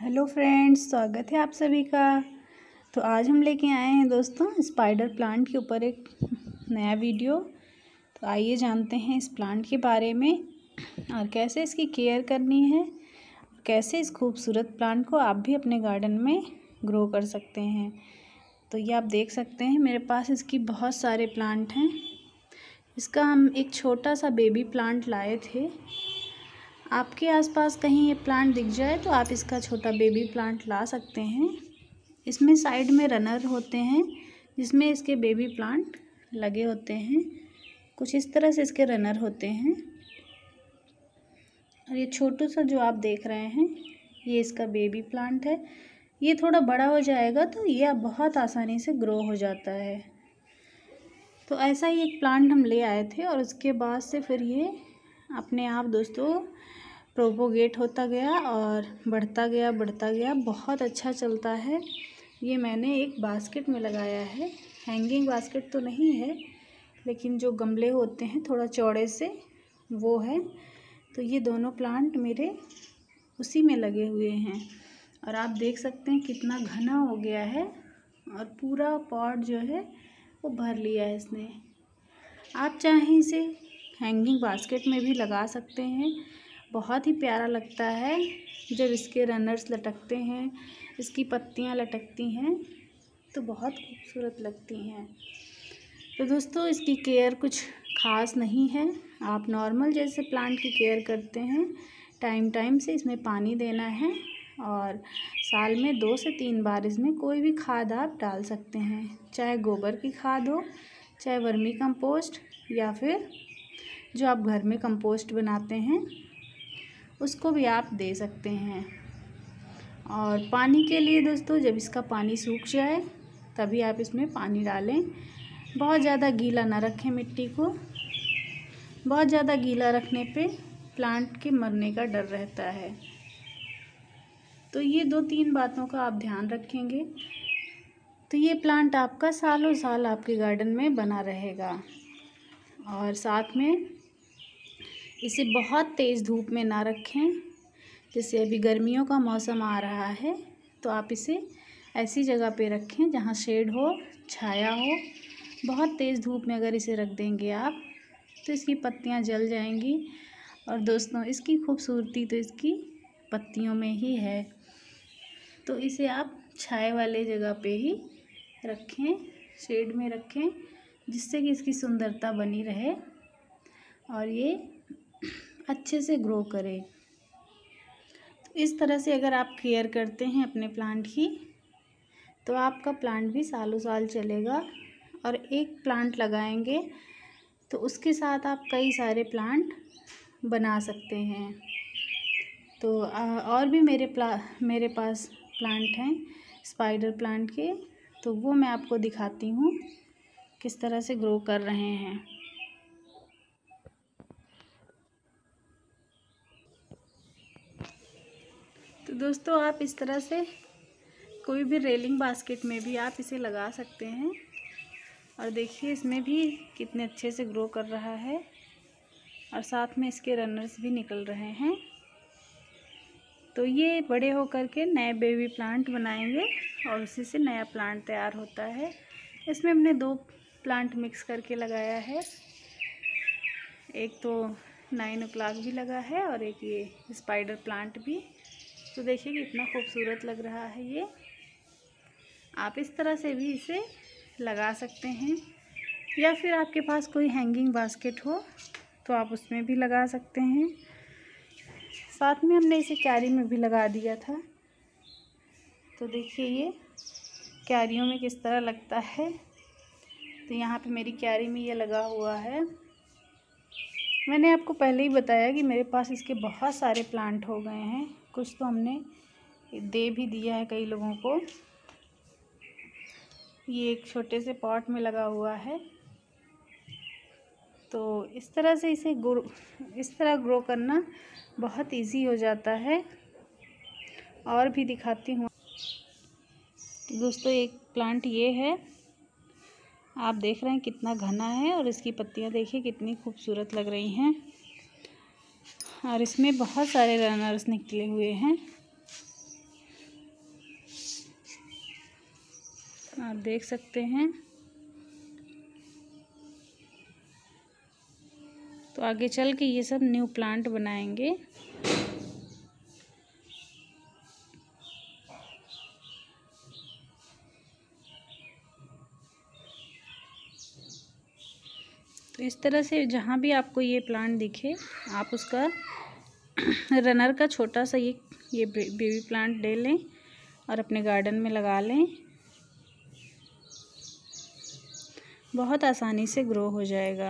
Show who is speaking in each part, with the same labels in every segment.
Speaker 1: Hello friends, स्वागत है आप सभी का। तो आज हम लेके आए हैं दोस्तों स्पाइडर प्लांट के ऊपर एक नया वीडियो। तो आइए जानते हैं इस प्लांट के बारे में और कैसे इसकी केयर करनी है, कैसे इस खूबसूरत प्लांट को आप भी अपने गार्डन में ग्रो कर सकते हैं। तो ये आप देख सकते हैं मेरे पास इसकी बहुत सारे प्लांट हैं। इसका हम एक छोटा सा बेबी प्लांट लाए थे। आपके आसपास कहीं ये प्लांट दिख जाए तो आप इसका छोटा बेबी प्लांट ला सकते हैं। इसमें साइड में रनर होते हैं जिसमें इसके बेबी प्लांट लगे होते हैं। कुछ इस तरह से इसके रनर होते हैं और ये छोटू सा जो आप देख रहे हैं ये इसका बेबी प्लांट है। ये थोड़ा बड़ा हो जाएगा तो ये बहुत आसानी से ग्रो हो जाता है। तो ऐसा ही एक प्लांट हम ले आए थे और उसके बाद से फिर ये अपने आप दोस्तों प्रोपोगेट होता गया और बढ़ता गया। बहुत अच्छा चलता है। ये मैंने एक बास्केट में लगाया है। हैंगिंग बास्केट तो नहीं है लेकिन जो गमले होते हैं थोड़ा चौड़े से वो है। तो ये दोनों प्लांट मेरे उसी में लगे हुए हैं और आप देख सकते हैं कितना घना हो गया है और पूरा पॉट जो है वो भर लिया है इसने। आप चाहें इसे हैंगिंग बास्केट में भी लगा सकते हैं। बहुत ही प्यारा लगता है जब इसके रनर्स लटकते हैं, इसकी पत्तियां लटकती हैं तो बहुत खूबसूरत लगती हैं। तो दोस्तों इसकी केयर कुछ ख़ास नहीं है। आप नॉर्मल जैसे प्लांट की केयर करते हैं टाइम से इसमें पानी देना है और साल में 2 से 3 बार इसमें कोई भी खाद आप डाल सकते हैं। चाहे गोबर की खाद हो, चाहे वर्मी कंपोस्ट या फिर जो आप घर में कंपोस्ट बनाते हैं उसको भी आप दे सकते हैं। और पानी के लिए दोस्तों जब इसका पानी सूख जाए तभी आप इसमें पानी डालें। बहुत ज़्यादा गीला ना रखें मिट्टी को। बहुत ज़्यादा गीला रखने पे प्लांट के मरने का डर रहता है। तो ये 2-3 बातों का आप ध्यान रखेंगे तो ये प्लांट आपका सालों साल आपके गार्डन में बना रहेगा। और साथ में इसे बहुत तेज़ धूप में ना रखें। जैसे अभी गर्मियों का मौसम आ रहा है तो आप इसे ऐसी जगह पे रखें जहाँ शेड हो, छाया हो। बहुत तेज़ धूप में अगर इसे रख देंगे आप तो इसकी पत्तियाँ जल जाएंगी। और दोस्तों इसकी खूबसूरती तो इसकी पत्तियों में ही है। तो इसे आप छाए वाले जगह पे ही रखें, शेड में रखें जिससे कि इसकी सुंदरता बनी रहे और ये अच्छे से ग्रो करे। तो इस तरह से अगर आप केयर करते हैं अपने प्लांट की तो आपका प्लांट भी सालों साल चलेगा। और एक प्लांट लगाएंगे तो उसके साथ आप कई सारे प्लांट बना सकते हैं। तो और भी मेरे पास प्लांट हैं स्पाइडर प्लांट के, तो वो मैं आपको दिखाती हूँ किस तरह से ग्रो कर रहे हैं। तो दोस्तों आप इस तरह से कोई भी रेलिंग बास्केट में भी आप इसे लगा सकते हैं। और देखिए इसमें भी कितने अच्छे से ग्रो कर रहा है और साथ में इसके रनर्स भी निकल रहे हैं। तो ये बड़े होकर के नए बेबी प्लांट बनाएंगे और उसी से नया प्लांट तैयार होता है। इसमें हमने 2 प्लांट मिक्स करके लगाया है। एक तो 9 o'clock भी लगा है और एक ये स्पाइडर प्लांट भी। तो देखिए कितना खूबसूरत लग रहा है ये। आप इस तरह से भी इसे लगा सकते हैं या फिर आपके पास कोई हैंगिंग बास्केट हो तो आप उसमें भी लगा सकते हैं। साथ में हमने इसे क्यारी में भी लगा दिया था। तो देखिए ये क्यारियों में किस तरह लगता है। तो यहाँ पे मेरी क्यारी में ये लगा हुआ है। मैंने आपको पहले ही बताया कि मेरे पास इसके बहुत सारे प्लांट हो गए हैं। कुछ तो हमने दे भी दिया है कई लोगों को। ये एक छोटे से पॉट में लगा हुआ है। तो इस तरह से इस तरह ग्रो करना बहुत इजी हो जाता है। और भी दिखाती हूँ दोस्तों। एक प्लांट ये है, आप देख रहे हैं कितना घना है और इसकी पत्तियाँ देखिए कितनी खूबसूरत लग रही हैं और इसमें बहुत सारे रनर्स निकले हुए हैं। आप देख सकते हैं। तो आगे चल के ये सब न्यू प्लांट बनाएंगे। तो इस तरह से जहाँ भी आपको ये प्लांट दिखे आप उसका रनर का छोटा सा ये बेबी प्लांट ले लें और अपने गार्डन में लगा लें। बहुत आसानी से ग्रो हो जाएगा।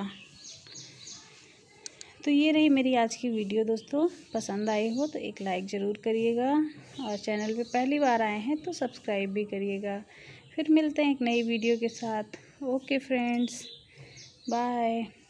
Speaker 1: तो ये रही मेरी आज की वीडियो दोस्तों। पसंद आई हो तो एक लाइक ज़रूर करिएगा और चैनल पे पहली बार आए हैं तो सब्सक्राइब भी करिएगा। फिर मिलते हैं एक नई वीडियो के साथ। Okay friends, bye.